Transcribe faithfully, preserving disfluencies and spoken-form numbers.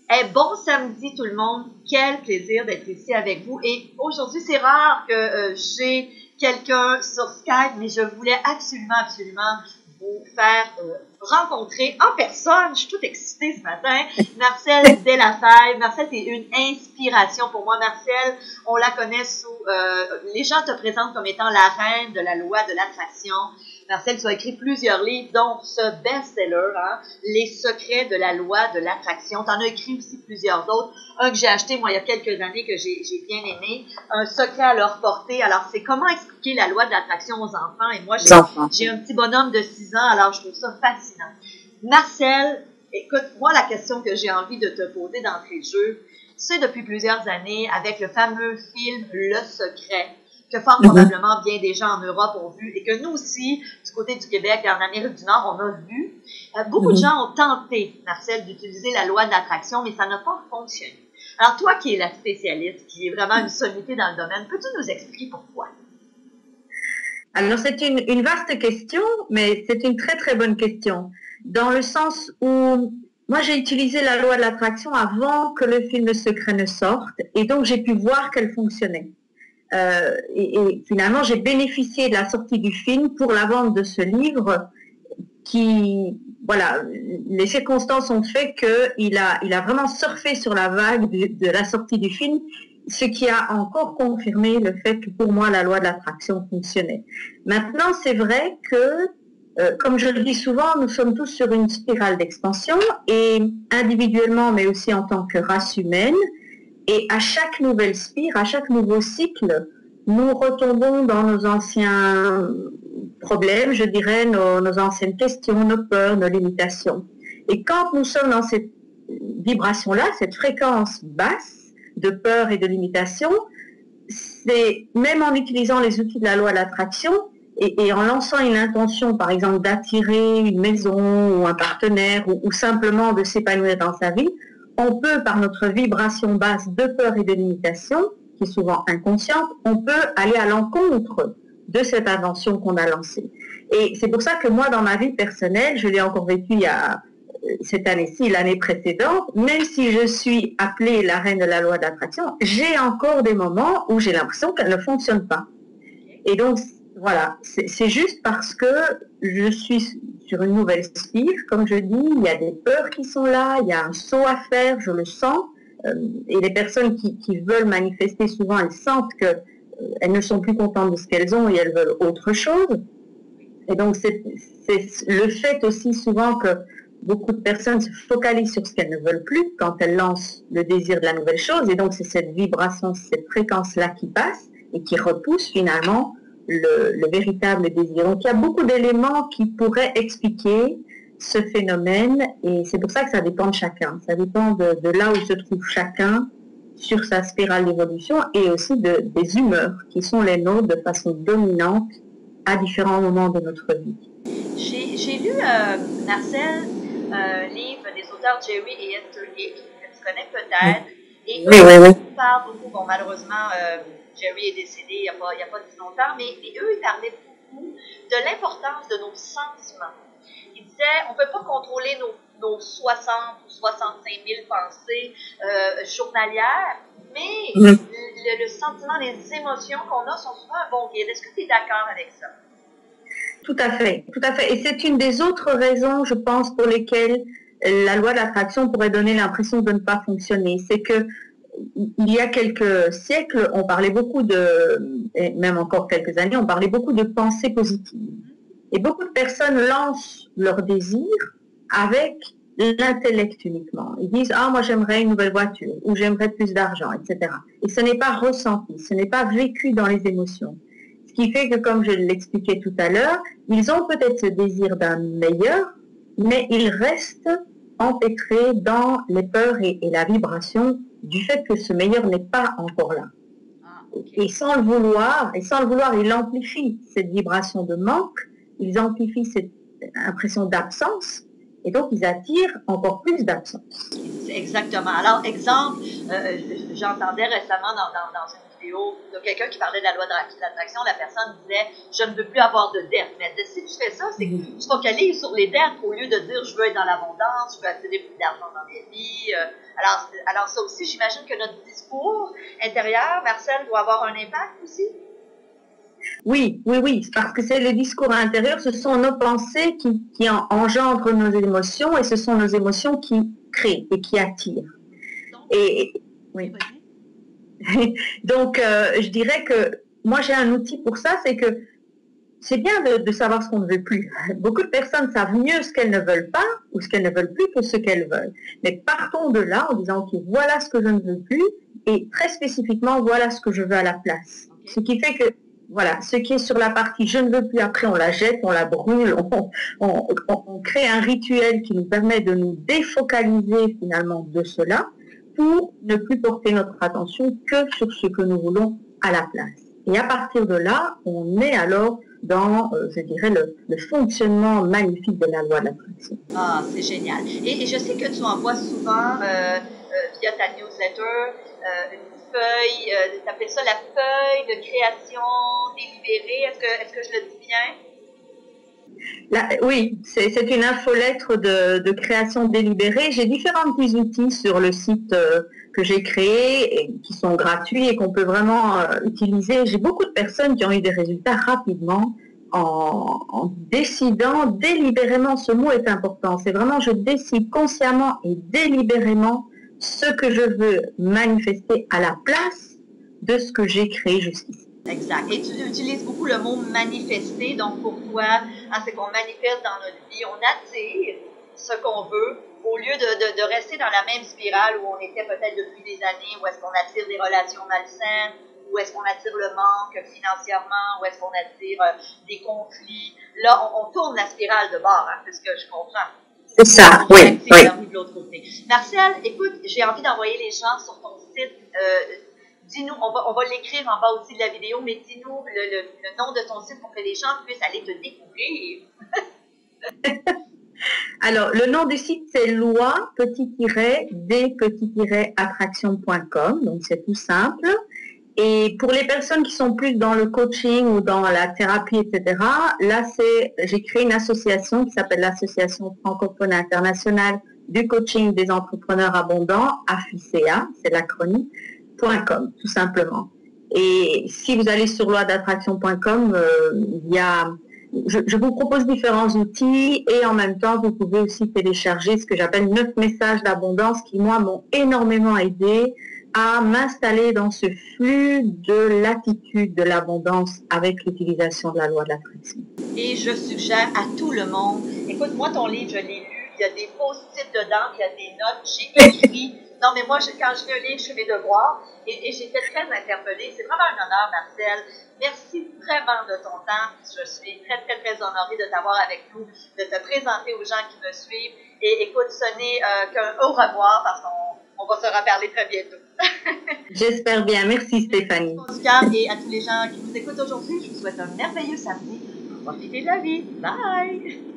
Eh, bon samedi tout le monde, quel plaisir d'être ici avec vous. Et aujourd'hui, c'est rare que euh, j'ai quelqu'un sur Skype, mais je voulais absolument, absolument vous faire euh, rencontrer en personne. Je suis toute excitée ce matin. Marcelle Delafèvre. Marcelle, c'est une inspiration pour moi. Marcelle, on la connaît sous... Euh, les gens te présentent comme étant la reine de la loi de l'attraction. Marcelle, tu as écrit plusieurs livres, dont ce best-seller, hein, Les secrets de la loi de l'attraction. Tu en as écrit aussi plusieurs autres. Un que j'ai acheté, moi, il y a quelques années, que j'ai j'ai bien aimé. Un secret à leur portée. Alors, c'est comment expliquer la loi de l'attraction aux enfants. Et moi, j'ai un petit bonhomme de six ans, alors je trouve ça fascinant. Marcelle, écoute, moi, la question que j'ai envie de te poser d'entrée de jeu, c'est depuis plusieurs années, avec le fameux film Le Secret, que fort probablement bien des gens en Europe ont vu et que nous aussi, du côté du Québec et en Amérique du Nord, on a vu. Euh, beaucoup de gens ont tenté, Marcel, d'utiliser la loi de l'attraction, mais ça n'a pas fonctionné. Alors toi qui es la spécialiste, qui est vraiment une sommité dans le domaine, peux-tu nous expliquer pourquoi? Alors c'est une, une vaste question, mais c'est une très très bonne question, dans le sens où moi j'ai utilisé la loi de l'attraction avant que le film Secret ne sorte, et donc j'ai pu voir qu'elle fonctionnait. Euh, et, et finalement, j'ai bénéficié de la sortie du film pour la vente de ce livre qui, voilà, les circonstances ont fait qu'il a, il a vraiment surfé sur la vague de, de la sortie du film, ce qui a encore confirmé le fait que pour moi, la loi de l'attraction fonctionnait. Maintenant, c'est vrai que, euh, comme je le dis souvent, nous sommes tous sur une spirale d'expansion et individuellement, mais aussi en tant que race humaine. Et à chaque nouvelle spire, à chaque nouveau cycle, nous retombons dans nos anciens problèmes, je dirais, nos, nos anciennes questions, nos peurs, nos limitations. Et quand nous sommes dans cette vibration-là, cette fréquence basse de peur et de limitation, c'est même en utilisant les outils de la loi de l'attraction et, et en lançant une intention, par exemple, d'attirer une maison ou un partenaire ou, ou simplement de s'épanouir dans sa vie, on peut, par notre vibration basse de peur et de limitation, qui est souvent inconsciente, on peut aller à l'encontre de cette invention qu'on a lancée. Et c'est pour ça que moi, dans ma vie personnelle, je l'ai encore vécu il y a cette année-ci, l'année précédente, même si je suis appelée la reine de la loi d'attraction, j'ai encore des moments où j'ai l'impression qu'elle ne fonctionne pas. Et donc, voilà, c'est juste parce que je suis sur une nouvelle spire, comme je dis, il y a des peurs qui sont là, il y a un saut à faire, je le sens, euh, et les personnes qui, qui veulent manifester, souvent, elles sentent qu'elles euh, ne sont plus contentes de ce qu'elles ont et elles veulent autre chose. Et donc, c'est le fait aussi souvent que beaucoup de personnes se focalisent sur ce qu'elles ne veulent plus quand elles lancent le désir de la nouvelle chose, et donc c'est cette vibration, cette fréquence-là qui passe et qui repousse finalement Le, le véritable désir. Donc il y a beaucoup d'éléments qui pourraient expliquer ce phénomène et c'est pour ça que ça dépend de chacun. Ça dépend de, de là où se trouve chacun sur sa spirale d'évolution et aussi de, des humeurs qui sont les nôtres de façon dominante à différents moments de notre vie. J'ai lu, euh, Marcel, un livre des auteurs Jerry et Esther Hicks, que tu connais peut-être. Et eux, oui, oui, oui. Ils parlent beaucoup, bon malheureusement, euh, Jerry est décédé il n'y a, a pas si longtemps, mais, mais eux, ils parlaient beaucoup de l'importance de nos sentiments. Ils disaient, on ne peut pas contrôler nos, nos soixante ou soixante-cinq mille pensées euh, journalières, mais mmh. le, le sentiment, les émotions qu'on a sont souvent un bon guide. Est-ce que tu es d'accord avec ça? Tout à fait, tout à fait. Et c'est une des autres raisons, je pense, pour lesquelles la loi de l'attraction pourrait donner l'impression de ne pas fonctionner. C'est que il y a quelques siècles, on parlait beaucoup de, et même encore quelques années, on parlait beaucoup de pensées positives. Et beaucoup de personnes lancent leurs désirs avec l'intellect uniquement. Ils disent, ah, moi j'aimerais une nouvelle voiture, ou j'aimerais plus d'argent, et cetera. Et ce n'est pas ressenti, ce n'est pas vécu dans les émotions. Ce qui fait que, comme je l'expliquais tout à l'heure, ils ont peut-être ce désir d'un meilleur, mais ils restent empêtrés dans les peurs et, et la vibration du fait que ce meilleur n'est pas encore là. Ah, okay. Et sans le vouloir, et sans le vouloir, ils amplifient cette vibration de manque, ils amplifient cette impression d'absence, et donc ils attirent encore plus d'absence. Exactement. Alors, exemple, euh, j'entendais récemment dans, dans, dans une vidéo de quelqu'un qui parlait de la loi de l'attraction. La personne disait « Je ne veux plus avoir de dettes ». Mais si tu fais ça, c'est que tu te focalises sur les dettes au lieu de dire « Je veux être dans l'abondance, je veux attirer plus d'argent dans ma vie. » Alors, alors ça aussi, j'imagine que notre discours intérieur, Marcel, doit avoir un impact aussi. Oui, oui, oui, parce que c'est le discours intérieur, ce sont nos pensées qui, qui en, engendrent nos émotions et ce sont nos émotions qui créent et qui attirent. Donc, et oui. Donc, euh, je dirais que moi j'ai un outil pour ça, c'est que c'est bien de, de savoir ce qu'on ne veut plus. Beaucoup de personnes savent mieux ce qu'elles ne veulent pas ou ce qu'elles ne veulent plus que ce qu'elles veulent. Mais partons de là en disant, ok, voilà ce que je ne veux plus et très spécifiquement, voilà ce que je veux à la place. Okay. Ce qui fait que, voilà, ce qui est sur la partie je ne veux plus, après on la jette, on la brûle, on, on, on, on crée un rituel qui nous permet de nous défocaliser finalement de cela pour ne plus porter notre attention que sur ce que nous voulons à la place. Et à partir de là, on est alors dans, euh, je dirais, le, le fonctionnement magnifique de la loi de l'attraction. Ah, c'est génial. Et, et je sais que tu envoies souvent, euh, euh, via ta newsletter, euh, une feuille, euh, tu appelles ça la feuille de création délibérée. Est-ce que, est-ce que je le dis bien? La, oui, c'est, c'est une infolettre de, de création délibérée. J'ai différents petits outils sur le site euh, que j'ai créé et qui sont gratuits et qu'on peut vraiment euh, utiliser. J'ai beaucoup de personnes qui ont eu des résultats rapidement en, en décidant délibérément. Ce mot est important. C'est vraiment je décide consciemment et délibérément ce que je veux manifester à la place de ce que j'ai créé jusqu'ici. Exact. Et tu utilises beaucoup le mot manifester. Donc, pour toi, hein, c'est qu'on manifeste dans notre vie, on attire ce qu'on veut au lieu de, de, de rester dans la même spirale où on était peut-être depuis des années, où est-ce qu'on attire des relations malsaines, où est-ce qu'on attire le manque financièrement, où est-ce qu'on attire euh, des conflits. Là, on, on tourne la spirale de bord, hein, c'est ce que je comprends. C'est ça, on oui. oui. De l'autre côté. Marcel, écoute, j'ai envie d'envoyer les gens sur ton site. Euh, Dis-nous, on va, on va l'écrire en bas aussi de la vidéo, mais dis-nous le, le, le nom de ton site pour que les gens puissent aller te découvrir. Alors, le nom du site, c'est loi d attraction point com, donc c'est tout simple. Et pour les personnes qui sont plus dans le coaching ou dans la thérapie, et cetera, là, c'est, j'ai créé une association qui s'appelle l'Association francophone internationale du coaching des entrepreneurs abondants, A F I C A, c'est l'acronyme. .com, tout simplement. Et si vous allez sur loi d'attraction point com, euh, il y a, je, je vous propose différents outils et en même temps, vous pouvez aussi télécharger ce que j'appelle neuf messages d'abondance qui, moi, m'ont énormément aidé à m'installer dans ce flux de l'attitude de l'abondance avec l'utilisation de la loi de l'attraction. Et je suggère à tout le monde, écoute, moi, ton livre, je l'ai lu, il y a des post-it dedans, il y a des notes, j'ai écrit. Non, mais moi, je, quand je lis un livre, je fais mes devoirs et, et j'étais très interpellée. C'est vraiment un honneur, Marcel. Merci vraiment de ton temps. Je suis très, très, très honorée de t'avoir avec nous, de te présenter aux gens qui me suivent. Et écoute, ce n'est euh, qu'un au revoir parce qu'on on va se reparler très bientôt. J'espère bien. Merci, Stéphanie. Et à tous les gens qui nous écoutent aujourd'hui, je vous souhaite un merveilleux samedi. Profitez de la vie. Bye!